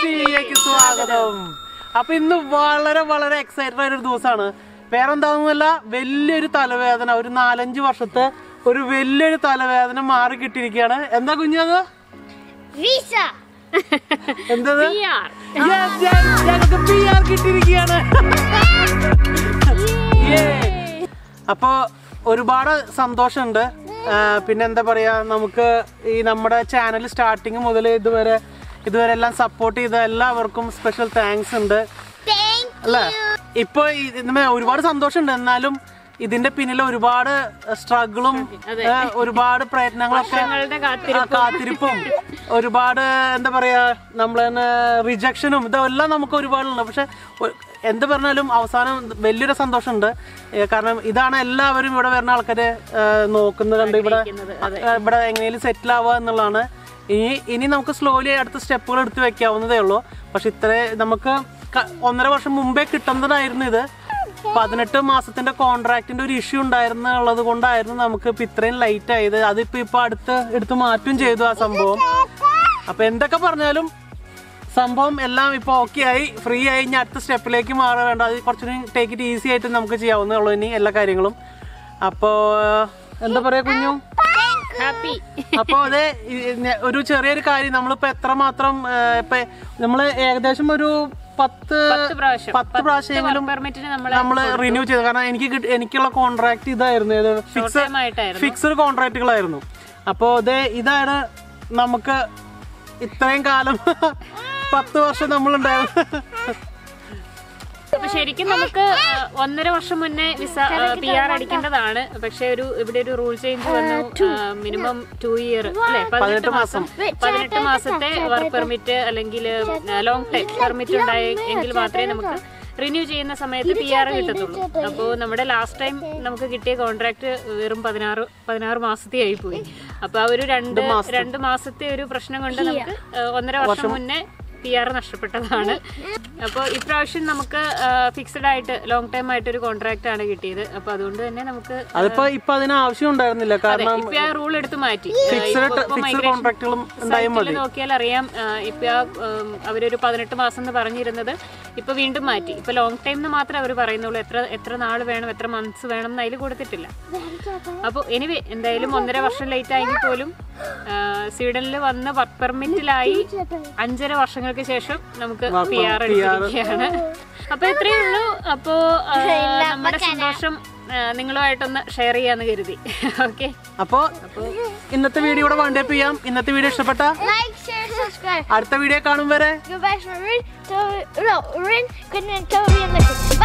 നെൻട്രസിയിലേക്ക് സ്വാഗതം. അപ്പൊ ഇന്ന് വളരെ വളരെ എക്സൈറ്റഡ് ആയ ഒരു ദിവസമാണ്. വേറെന്താണെന്നല്ല, വലിയൊരു തലവേദന, ഒരു 4-5 വർഷത്തെ ഒരു വലിയൊരു തലവേദന മാറി കിട്ടിയിരിക്കുകയാണ്. എന്താ കുഞ്ഞത്? എന്തത്? ഞങ്ങൾക്ക് PR കിട്ടിയിരിക്കുകയാണ്. അപ്പൊ ഒരുപാട് സന്തോഷമുണ്ട്. പിന്നെ എന്താ പറയാ, നമുക്ക് ഈ നമ്മുടെ ചാനൽ സ്റ്റാർട്ടിങ് മുതൽ ഇതുവരെ എല്ലാം സപ്പോർട്ട് ചെയ്ത എല്ലാവർക്കും സ്പെഷ്യൽ താങ്ക്സ് ഉണ്ട് അല്ലേ. ഇപ്പൊ ഒരുപാട് സന്തോഷമുണ്ട്. എന്നാലും ഇതിന്റെ പിന്നിൽ ഒരുപാട് സ്ട്രഗിളും ഒരുപാട് പ്രയത്നങ്ങളൊക്കെ, കാത്തിരിപ്പും, ഒരുപാട് എന്താ പറയാ, നമ്മൾ തന്നെ റിജക്ഷനും ഇതെല്ലാം നമുക്ക് ഒരുപാടുണ്ട്. പക്ഷെ എന്ത് പറഞ്ഞാലും അവസാനം വലിയൊരു സന്തോഷമുണ്ട്. കാരണം ഇതാണ് എല്ലാവരും ഇവിടെ വരുന്ന ആൾക്കാര് നോക്കുന്നത് കണ്ട് ഇവിടെ എങ്ങനെയും സെറ്റിൽ ആവുക എന്നുള്ളതാണ്. ഇനി നമുക്ക് സ്ലോലി അടുത്ത സ്റ്റെപ്പുകൾ എടുത്ത് വെക്കാവുന്നതേ ഉള്ളൂ. പക്ഷെ നമുക്ക് 1.5 വർഷം മുമ്പേ കിട്ടുന്നതായിരുന്നു ഇത്. 18 മാസത്തിന്റെ കോൺട്രാക്ടിന്റെ ഒരു ഇഷ്യൂ ഉണ്ടായിരുന്നുള്ളത് കൊണ്ടായിരുന്നു നമുക്ക് ഇപ്പൊ ഇത്രയും ലൈറ്റ് ആയത്. അതിപ്പോ എടുത്ത് മാറ്റും ചെയ്തു ആ സംഭവം. അപ്പൊ എന്തൊക്കെ പറഞ്ഞാലും സംഭവം എല്ലാം ഇപ്പൊ ഓക്കെ ആയി, ഫ്രീ ആയി. ഇനി അടുത്ത സ്റ്റെപ്പിലേക്ക് മാറാൻ വേണ്ട, അത് കുറച്ചുകൂടി ടേക്ക് ഇറ്റ് ഈസി ആയിട്ട് നമുക്ക് ചെയ്യാവുന്നേ ഉള്ളൂ ഇനി എല്ലാ കാര്യങ്ങളും. അപ്പോ എന്താ പറയാ കുഞ്ഞു, അപ്പൊ അതെ, ഒരു ചെറിയൊരു കാര്യം, നമ്മളിപ്പോ എത്രമാത്രം ഇപ്പൊ നമ്മള് ഏകദേശം ഒരു 10 പ്രാവശ്യമെങ്കിലും നമ്മള് റിന്യൂ ചെയ്തു. കാരണം എനിക്കുള്ള കോൺട്രാക്ട് ഇതായിരുന്നു, ഫിക്സഡ് കോൺട്രാക്റ്റുകളായിരുന്നു. അപ്പോ ഇതാണ് നമുക്ക് ഇത്രയും കാലം 10 വർഷം നമ്മളുണ്ടായിരുന്നു. അപ്പൊ ശരിക്കും നമുക്ക് 1.5 വർഷം മുന്നേ വിസ PR അടിക്കേണ്ടതാണ്. പക്ഷെ ഇവിടെ ഒരു റൂൾ ചേഞ്ച് വന്നു. മിനിമം 2 ഇയർ അല്ലെ, 18 മാസത്തെ വർക്ക് പെർമിറ്റ് അല്ലെങ്കിൽ ലോങ് ടൈം പെർമിറ്റ് ഉണ്ടായെങ്കിൽ മാത്രമേ നമുക്ക് റിന്യൂ ചെയ്യുന്ന സമയത്ത് PR കിട്ടത്തുള്ളൂ. അപ്പോൾ നമ്മുടെ ലാസ്റ്റ് ടൈം നമുക്ക് കിട്ടിയ കോൺട്രാക്ട് വെറും 16 മാസത്തെ ആയി പോയി. അപ്പൊ ആ ഒരു 2 മാസത്തെ ഒരു പ്രശ്നം കൊണ്ട് നമുക്ക് 1.5 വർഷം മുന്നേ PR നഷ്ടപ്പെട്ടതാണ്. അപ്പോൾ ഇപ്രാവശ്യം നമുക്ക് ഫിക്സഡ് ആയിട്ട് ലോങ് ടൈം ആയിട്ട് ഒരു കോൺട്രാക്ട് ആണ് കിട്ടിയത്. അപ്പൊ അതുകൊണ്ട് തന്നെ നമുക്ക് ഇപ്പൊ അതിന് ആവശ്യം ഉണ്ടായിരുന്നില്ല. കാരണം ഇപ്പൊ ആ റൂൾ എടുത്ത് മാറ്റി. നോക്കിയാൽ അറിയാം, ഇപ്പൊ അവരൊരു 18 മാസം എന്ന് പറഞ്ഞിരുന്നത് ഇപ്പൊ വീണ്ടും മാറ്റി. ഇപ്പൊ ലോങ് ടൈം എന്ന് മാത്രമേ അവർ പറയുന്നുള്ളൂ. എത്ര നാൾ വേണം, എത്ര മന്ത്സ് വേണം എന്ന് അതിൽ കൊടുത്തിട്ടില്ല. അപ്പോൾ എനിവേ എന്തായാലും 1.5 വർഷം ലേറ്റ് ആയെങ്കിൽ പോലും സ്വീഡനിൽ വന്ന് വർക്ക് പെർമിറ്റിലായി 5.5 വർഷങ്ങൾക്ക് ശേഷം നമുക്ക് PR എടുത്തിരിക്കുകയാണ്. അപ്പൊ ഇത്രയേ ഉള്ളൂ. അപ്പോ നമ്മുടെ സന്തോഷം നിങ്ങളുമായിട്ടൊന്ന് ഷെയർ ചെയ്യാന്ന് കരുതി. ഓക്കെ, അപ്പോ ഇന്നത്തെ വീഡിയോ ഇവിടെ വൈൻഡപ്പ് ചെയ്യാം. ഇന്നത്തെ വീഡിയോ ഇഷ്ടപ്പെട്ട അടുത്ത വീഡിയോ കാണും വരെ